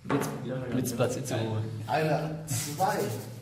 Blitzplatz in Tirol. Einer, zwei.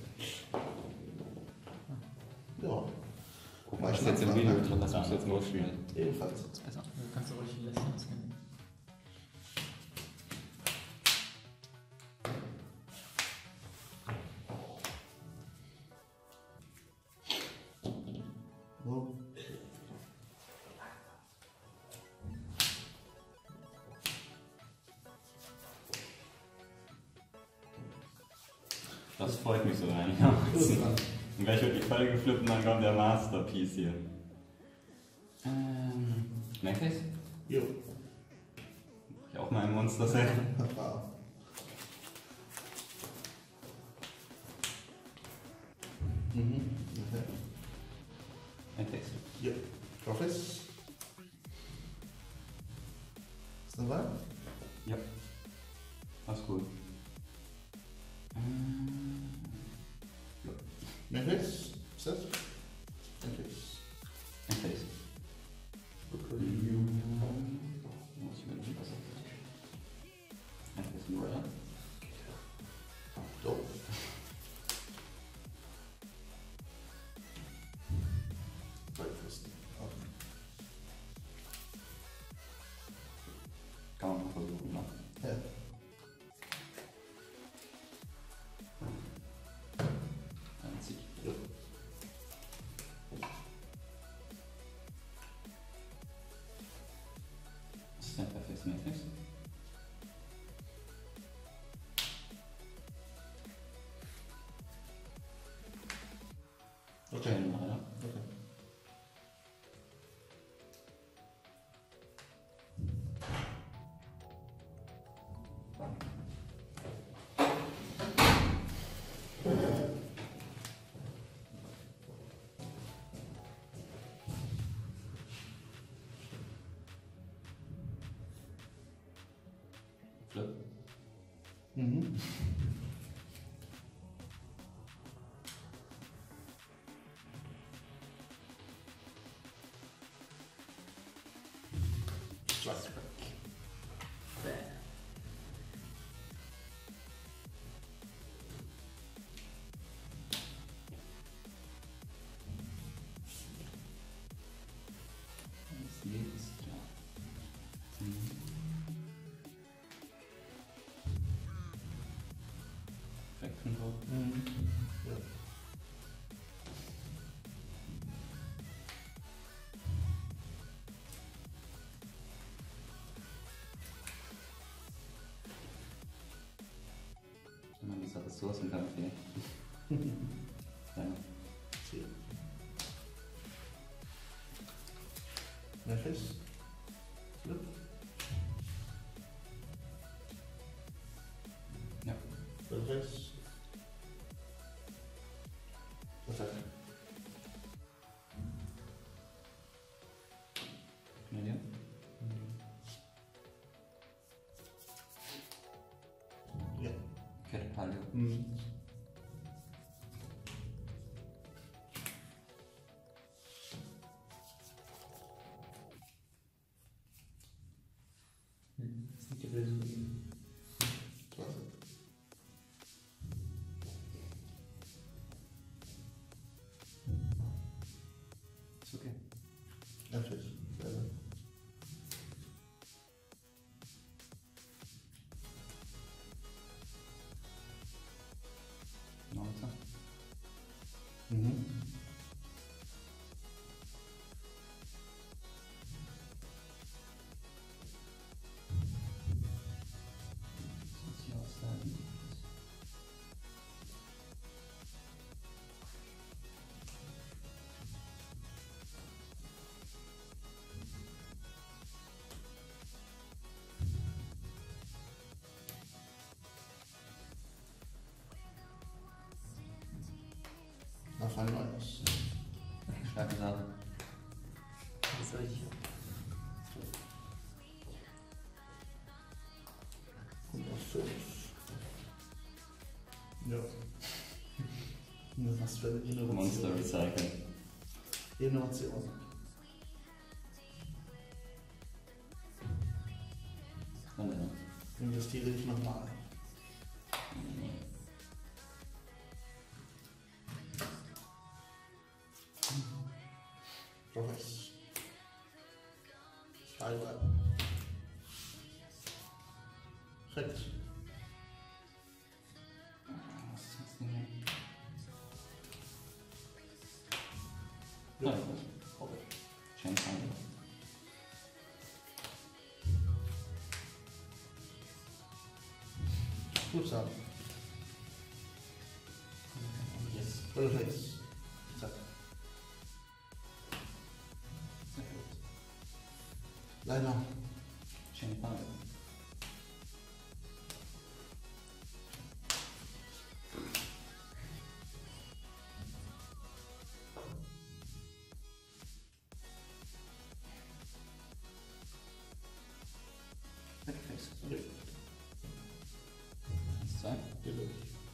Ja. Guck mal, ich jetzt im Video drin, lass mich jetzt mal ausspielen. Ebenfalls. Also, kannst du ruhig lassen. So. Das freut mich so einigermaßen. Und gleich wird die Falle geflippt und dann kommt der Masterpiece hier. Necklace? Jo. Mach ich auch mal ein Monster-Set. Mhm. Okay. Necklace. Ja. Profis. Ist dabei? Ja. Alles gut. Ja. Necklace. Set. Necklace. Necklace. Okay. Muss ich mir nicht was sagen. Necklace nur, ja? So. Breakfast. Okay. Kann man mal versuchen, ne? Ja. Dann zieh ich. Ja. Das ist ein perfektes Necklace. Okay. Ja. Okay. Flip. Mhm. Strike. Das Lied ist klar. Perfekt von drauf. Mhm. Ja. Immer diese Ressourcenkampf. Ja. Ziel. Necklace. Flip. Ja. Necklace. Attack. Canadian. Ja. Kette Palio. Mhm. Das liegt ja wieder so in. Klasse. Ist okay. Natürlich. Sehr gut. Neunter. Mhm. Was muss ich auch sagen? Auf ein neues. Starke Sache. Das soll ich. 105. Ja. Nur was für eine Innovation. Monster Recycling. Innovation. Und Investiere ich nochmal. Rechts. Schreiber. Rechts. Was ist das denn hier? Ja. Ja, okay. Chain Finder. Gut sagen. Yes. Oder rechts. Zack. Sehr gut. Leider. Chain Finder. Backface. Ja. 1, 2. Hier durch.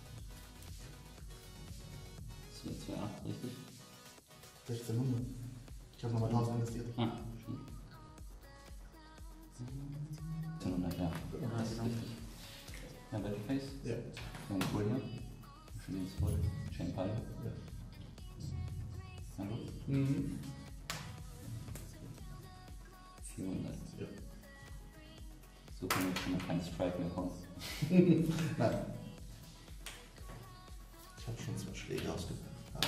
2, 2, 8, richtig? 1600. Ich habe nochmal 1000 investiert. Ah, schon. 1700, ja. Das ist genau. richtig. Ja, Backface. Ja. Dann Kohl hier. Schön ins Voll. Chain Pile. Ja. Hallo? Mhm. 400. Ja. So kann ich schon mal keinen Strike mehr kommen. Nein. Ich habe schon 2 Schläge ausgepackt. Ah.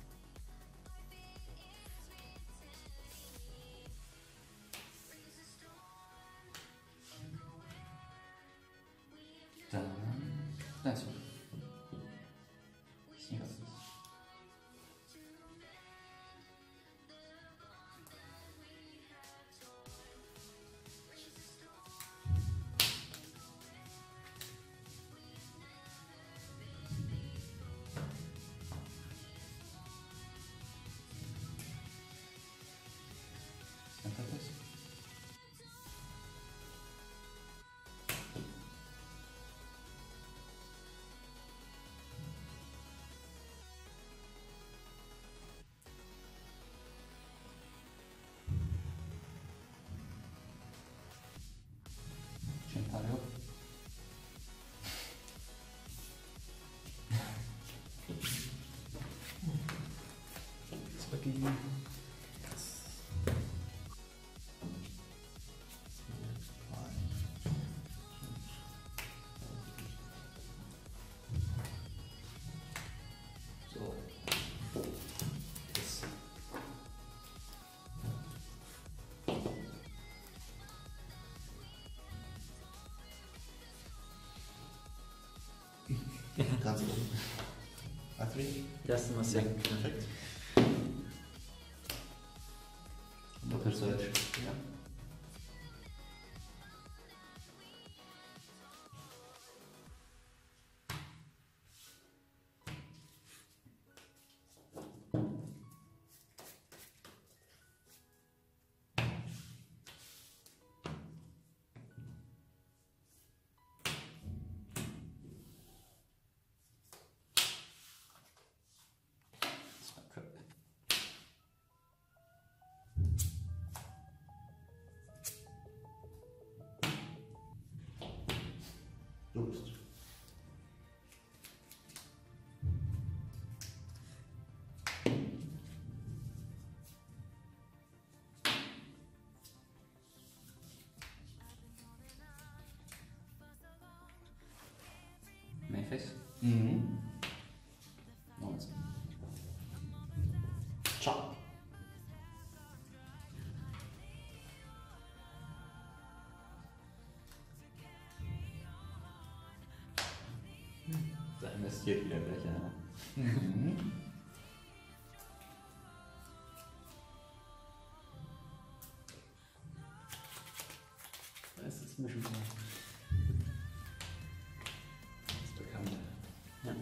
Dann. Nein, so. Singles. Centerpiece. Centrario. Spaghetti. So. Yes. Ganz oben. A3. Erste Mal senken. Perfekt. Doppelsearch. Ja. Das war Crap. Du bist. Mayface. Mhm. 19. Ciao. Da investiert wieder gleich einer. Mhm. Das ist mir schon klar. Das ist bekannt. Ja.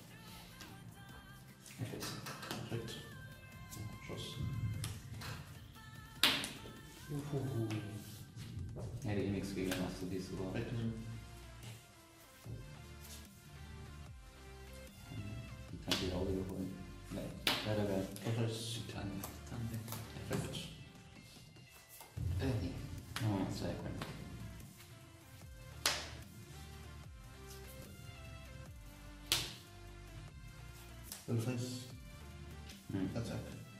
Mayface. Perfekt. Schuss. Ja, die eh nichts gegen machst du dies oder? Perfekt. Die Tante die Auge geholt. Nee, leider wäre. Perfekt. Die Tante. Tante. Perfekt. Nee. Oh, 2 Grand. Wenn du fängst, Attack.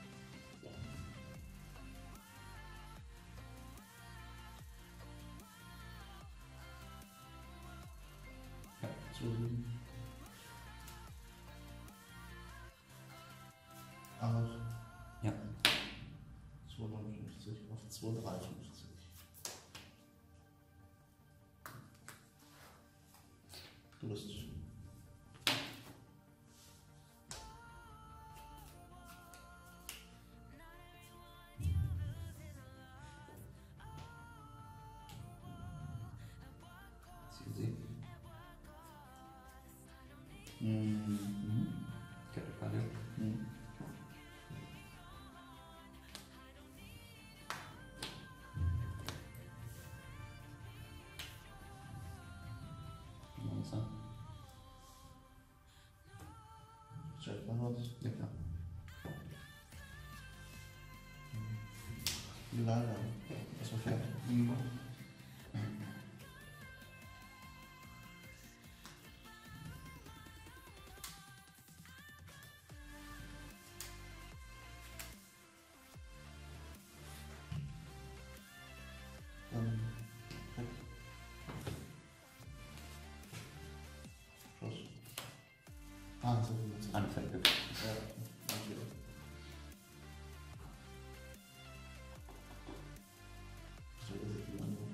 Ja. 2,7. Auch. Ja. 2,59 auf 2,53. Du bist. Sie. Mhm. Kette Palle. Mhm. Langsam. Check mal was. Ja, klar. Leider. Das war fertig. Dann. Schluss. Ah, das ist jetzt. Anfängt. Ja, danke. So ist es die andere.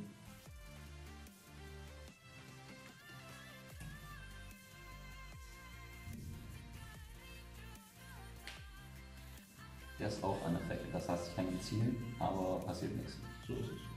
Der ist auch unaffected. Das heißt, ich kann ihn zielen, aber passiert nichts. So ist es.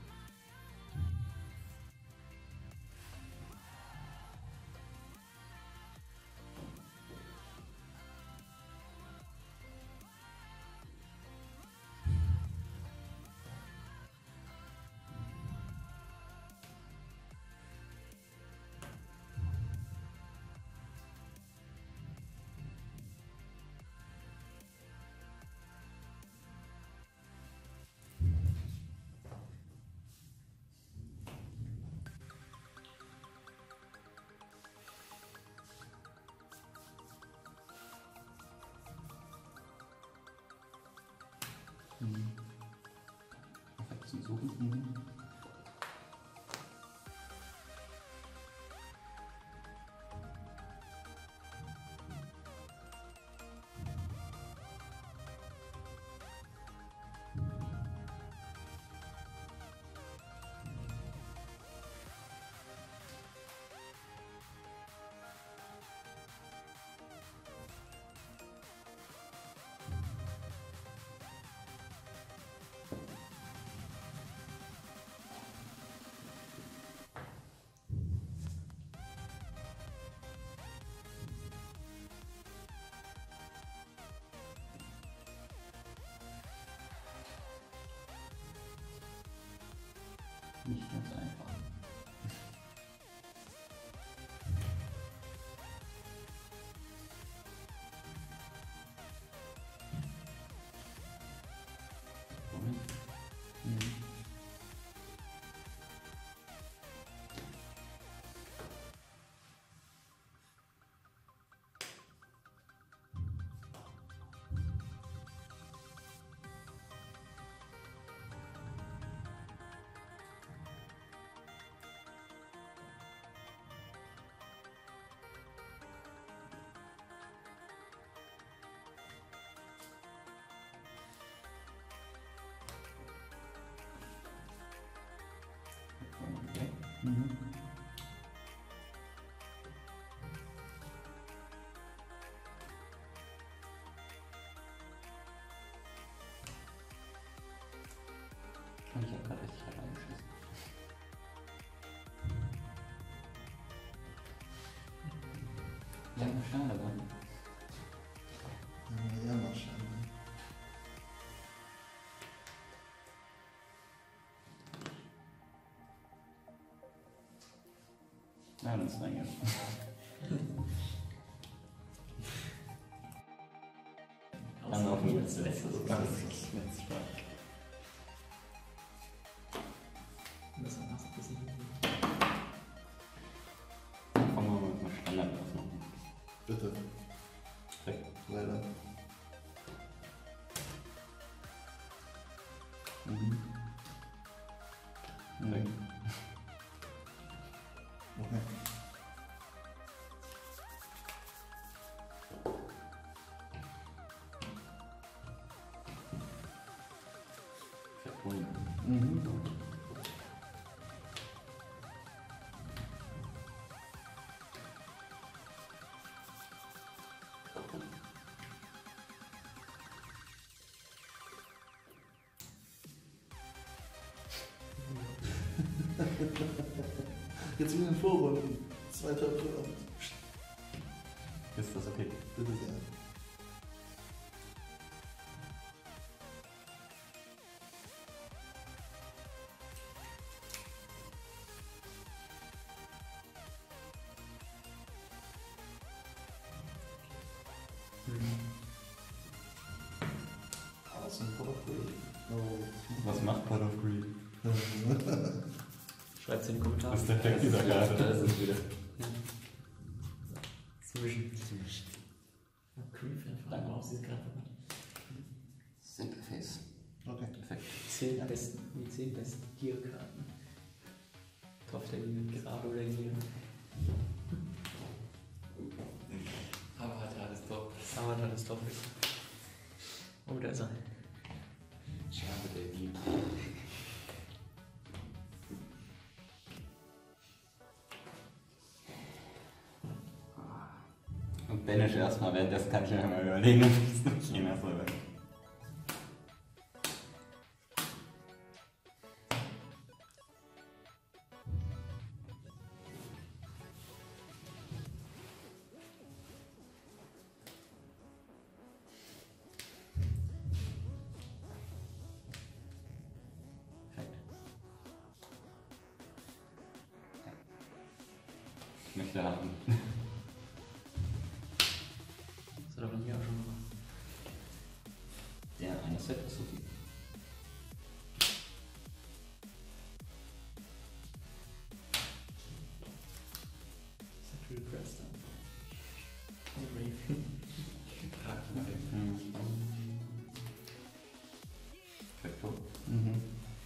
Perfekt zum Suchen. Nicht ganz einfach. Okay. Und ich habe gerade richtig reingeschissen. Ja, schade, aber. Ja, mal schauen. Ja, das ist eigentlich. Dann auf dem letztes. Ganz stark. Das war ein bisschen. Fangen wir mal mit dem Standard aufmachen. Bitte. Perfekt. So. Leider. Mhm. Weg. Okay. Verpullen. Mhm. Jetzt in den Vorrunden. Zweiter Plan. Ist das okay? Bitte sehr. Awesome Product. Was macht Pot of Greed? Schreibt es in die Kommentare. Das ist der Effekt dieser Karte. Da ist es wieder. Ja. Zwischen. Creep, Danke. auch diese Karte. Simple Face. Okay. Perfekt. Die 10 besten Gear-Karten. Top der Gear, gerade oder Gear. Avatar ist top. Avatar ist top. Oh, da ist er. Schade, der Dieb. Und Banish erstmal, währenddessen kann ich mir mal überlegen, ob ich es nicht gehen lasse. Ich möchte haben. Das hat er bei mir auch schon gemacht. Der eine Set ist so viel. Central Crest dann. Und Rave. Vektor. Mhm.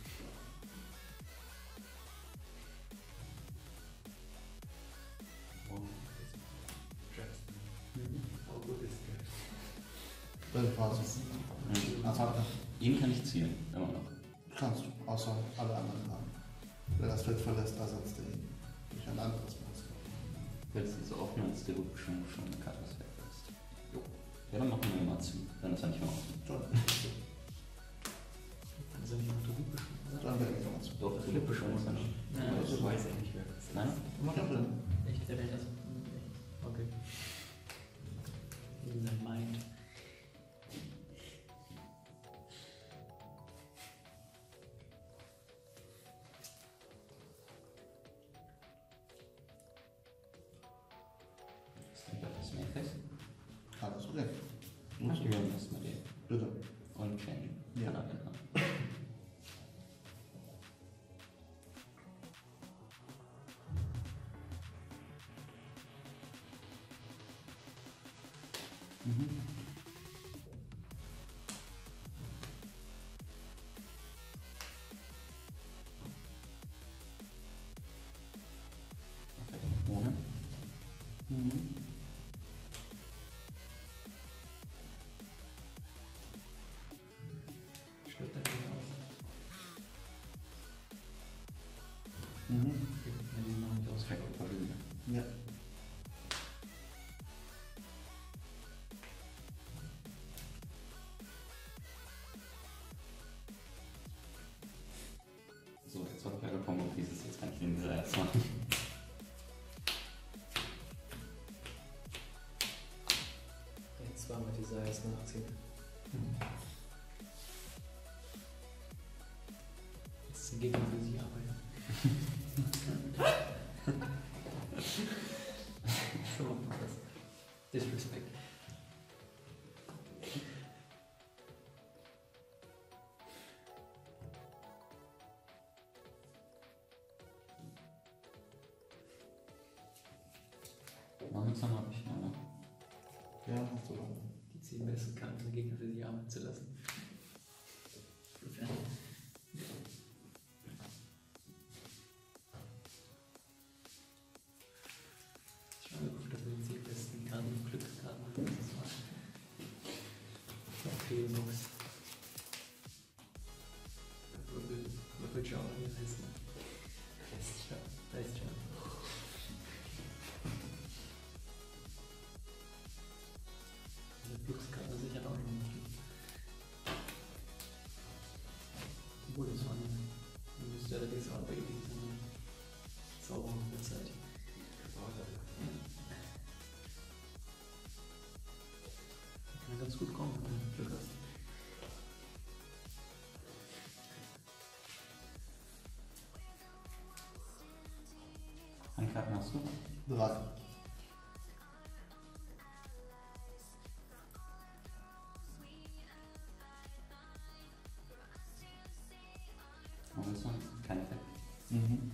Oh, gut ist der. Deine Phase. Attacke. Ihn kann ich zielen, immer noch. Kannst du, außer alle anderen haben. Wenn das Feld verlässt, ersetzt er ihn durch ein anderes Monster. Willst du so offen, als der gut schon eine Karte was weg ist? Jo. Ja, dann machen wir mal zu. Dann ist er nicht mehr offen. John. Dann ist er nicht unter gut bestimmt, oder? John wäre nicht so. Doch, Flip bestimmt ist er nicht. Ja, ich weiß ja nicht, wer das ist. Nein? Echt, der wäre das. Okay. In sein Mind. Ist denn das mehr fest? Alles okay. Aktivieren erstmal den. Bitte. Und change. Ja. Kann er den haben. Mhm. Perfekt. Ohne. Mhm. Stirbt er wieder aus. Mhm. Okay, wenn die noch nicht aus. Perfekt. Verlüge. Ja. So, jetzt habe ich alle Combo Pieces. Jetzt kann ich den dieser erst machen. Jetzt zweimal dieser erst nachziehen. Jetzt ist ein Gegner für sich arbeiten. So macht man das. Disrespect. Langsam habe ich meine. Ja, hast du lange. Die 10 besten Karten der Gegner für sich arbeiten zu lassen. Insofern. Ich habe geguckt, dass wir die 10 besten Karten Glückskarten haben. Das war noch fehlen muss. Würfelschau, wie heißt das? Weißt schon. Eine Glückskarte sicher auch noch nicht. Obwohl, das war eine. Müsste allerdings auch bei ihm so eine Zauberhochzeit. Kann ganz gut kommen, wenn du Glück hast. Eine Karte hast du? 3. Horizont? Kein Effekt. Mhm.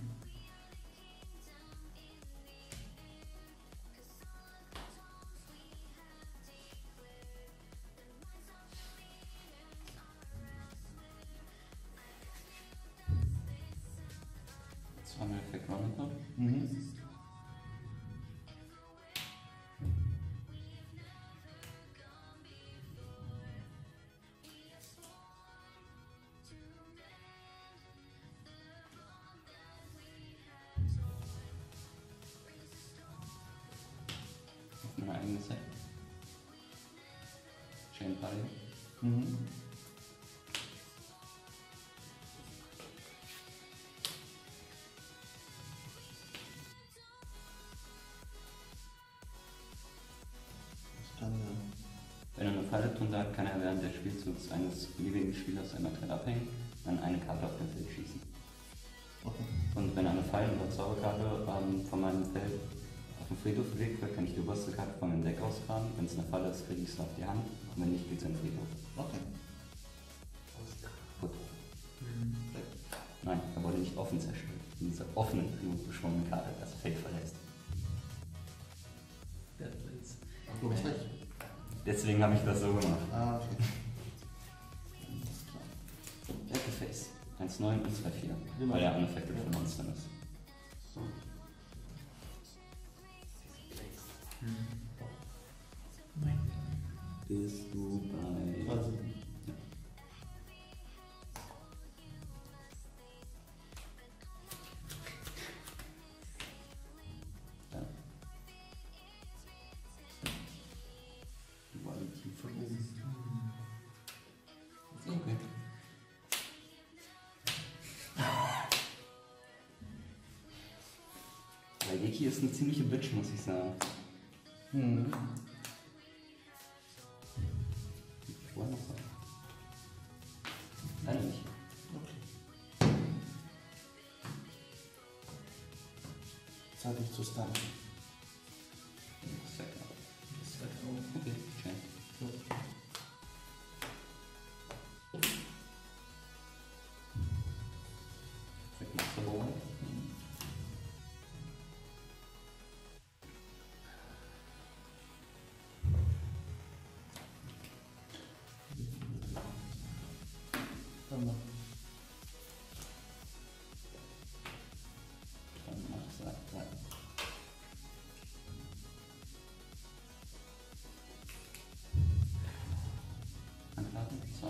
Zweimal Effekt Roundabout. Mhm. Auf mein eigenes Set. Chain Party. Mhm. Das kann ja. Wenn er eine Falle tun darf, kann er während des Spielzugs eines beliebigen Spielers einmal Teil abhängen und dann eine Karte auf dem Feld schießen. Okay. Und wenn eine Fall- oder Zauberkarte von meinem Feld auf den Friedhof gelegt wird, kann ich die oberste Karte von meinem Deck ausgraben. Wenn es eine Falle ist, kriege ich es auf die Hand. Und wenn nicht, geht es in den Friedhof. Okay. Gut. Nein, er wurde nicht offen zerstört. In dieser offenen Friedhof beschwungene Karte das Feld verlässt. Wertplatz. Du hast recht. Deswegen habe ich das so gemacht. Ah, okay. Face. 1,9 und 2,4. Weil er unaffected von Monstern ist. Bist du bei. Also, Ja. Duality von oben. Okay. Weil Yeki ist eine ziemliche Bitch, muss ich sagen. mhm. Vorher noch was? Leider nicht. Okay. Zeit dich zu stunnen. Das sagt er. Das ist halt auch. Okay, schön. Sagt Master Boy. Dann noch. Dann mach ich weiter. Ankarten? 2.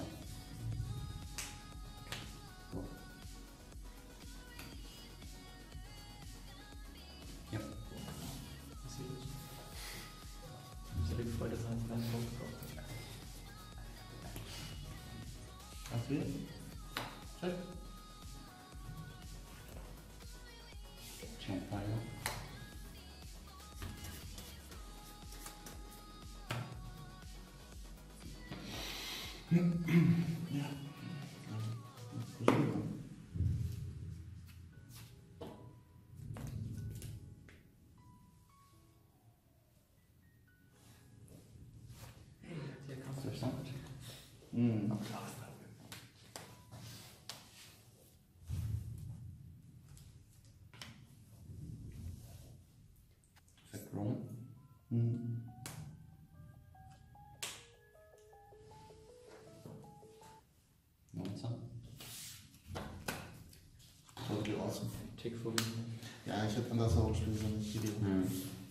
So. Ja. Passiert. Ich habe gefreut, dass er einen kleinen Punkt gekauft hat. Okay. Check. Chain Fire. Ja. Beschwörung. Hier kam Verstanden? Mhm. Effekt Roam. Mhm. totally awesome. Tickphobie. Ja, ich hätte anders auch spielen sollen, ich Video. Hm.